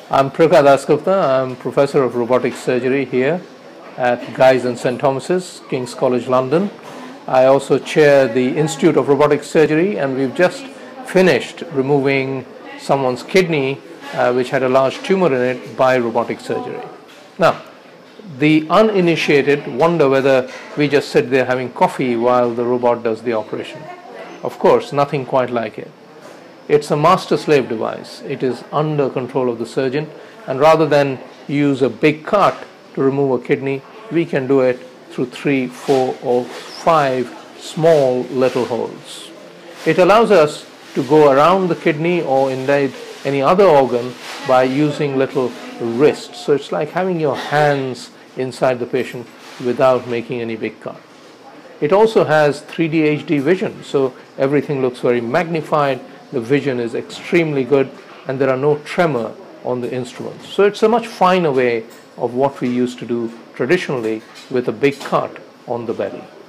I'm Prokar Dasgupta. I'm Professor of Robotic Surgery here at Guy's and St Thomas's, King's College London. I also chair the Institute of Robotic Surgery, and we've just finished removing someone's kidney which had a large tumor in it by robotic surgery. Now, the uninitiated wonder whether we just sit there having coffee while the robot does the operation. Of course, nothing quite like it. It's a master-slave device. It is under control of the surgeon, and rather than use a big cart to remove a kidney, we can do it through 3, 4 or 5 small little holes. It allows us to go around the kidney or indeed any other organ by using little wrists. So it's like having your hands inside the patient without making any big cut. It also has 3D HD vision, so everything looks very magnified, the vision is extremely good, and there are no tremor on the instruments. So it's a much finer way of what we used to do traditionally with a big cut on the belly.